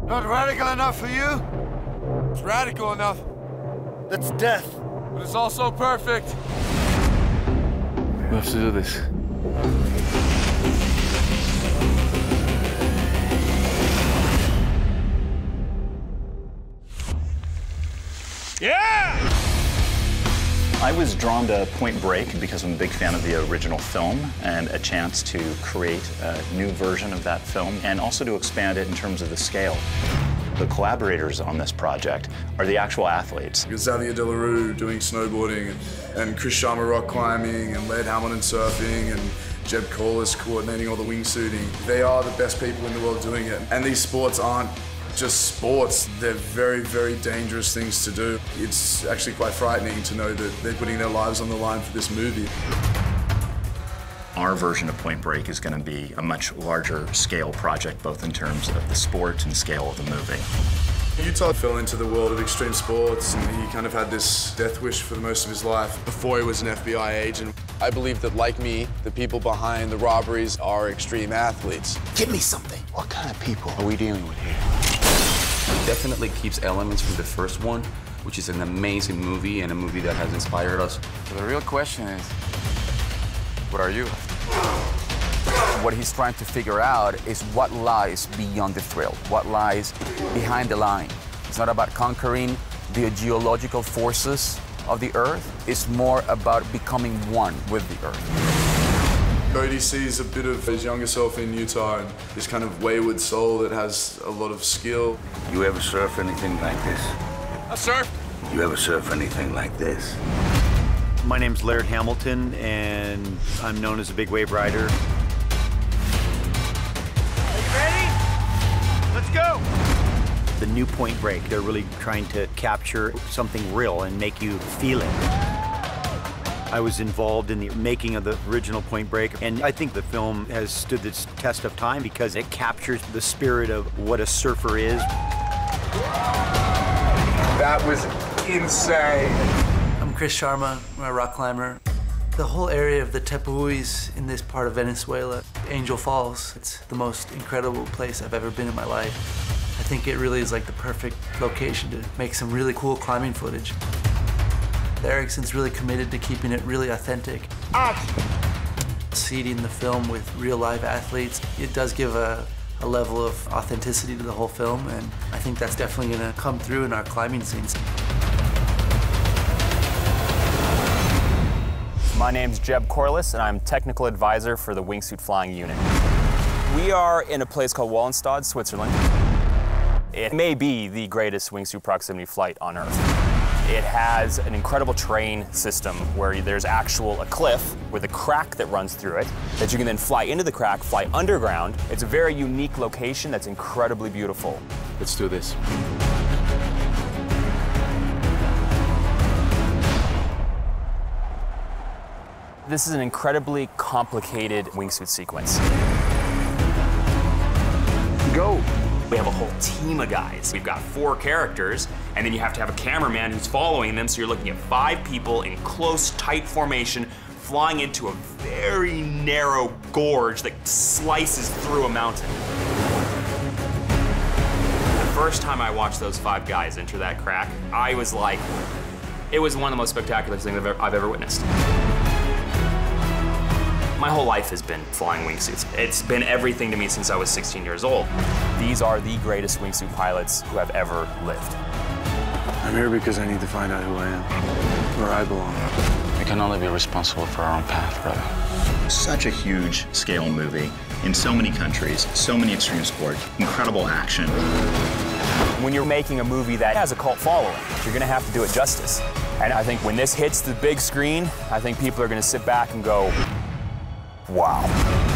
Not radical enough for you? It's radical enough. That's death. But it's also perfect. We have to do this. Yeah! I was drawn to Point Break because I'm a big fan of the original film and a chance to create a new version of that film and also to expand it in terms of the scale. The collaborators on this project are the actual athletes. Xavier Delarue doing snowboarding, and Chris Sharma rock climbing, and Laird Hamilton surfing, and Jeb Corliss coordinating all the wingsuiting. They are the best people in the world doing it. And these sports aren't just sports, they're very, very dangerous things to do. It's actually quite frightening to know that they're putting their lives on the line for this movie. Our version of Point Break is going to be a much larger scale project, both in terms of the sport and scale of the movie. Utah fell into the world of extreme sports, and he kind of had this death wish for most of his life. Before he was an FBI agent, I believe that, like me, the people behind the robberies are extreme athletes. Give me something. What kind of people are we dealing with here? It definitely keeps elements from the first one, which is an amazing movie and a movie that has inspired us. So the real question is, what are you? What he's trying to figure out is what lies beyond the thrill, what lies behind the line. It's not about conquering the geological forces of the Earth. It's more about becoming one with the Earth. Bodhi sees a bit of his younger self in Utah and this kind of wayward soul that has a lot of skill. You ever surf anything like this? I surf. You ever surf anything like this? My name's Laird Hamilton, and I'm known as a big wave rider. Are you ready? Let's go. The new Point Break, they're really trying to capture something real and make you feel it. I was involved in the making of the original Point Break, and I think the film has stood the test of time because it captures the spirit of what a surfer is. That was insane. I'm Chris Sharma, I'm a rock climber. The whole area of the Tepuis in this part of Venezuela, Angel Falls, it's the most incredible place I've ever been in my life. I think it really is like the perfect location to make some really cool climbing footage. Ericson's really committed to keeping it really authentic. Seeding the film with real live athletes, it does give a level of authenticity to the whole film, and I think that's definitely gonna come through in our climbing scenes. My name's Jeb Corliss, and I'm technical advisor for the Wingsuit Flying Unit. We are in a place called Wallenstad, Switzerland. It may be the greatest wingsuit proximity flight on Earth. It has an incredible terrain system where there's a cliff with a crack that runs through it, that you can then fly into the crack, fly underground. It's a very unique location that's incredibly beautiful. Let's do this. This is an incredibly complicated wingsuit sequence. Go! We have a whole team of guys. We've got 4 characters, and then you have to have a cameraman who's following them, so you're looking at 5 people in close, tight formation, flying into a very narrow gorge that slices through a mountain. The first time I watched those 5 guys enter that crack, I was like, it was one of the most spectacular things I've ever witnessed. My whole life has been flying wingsuits. It's been everything to me since I was 16 years old. These are the greatest wingsuit pilots who have ever lived. I'm here because I need to find out who I am, where I belong. We can only be responsible for our own path, brother. Such a huge scale movie in so many countries, so many extreme sports, incredible action. When you're making a movie that has a cult following, you're gonna have to do it justice. And I think when this hits the big screen, I think people are gonna sit back and go, wow.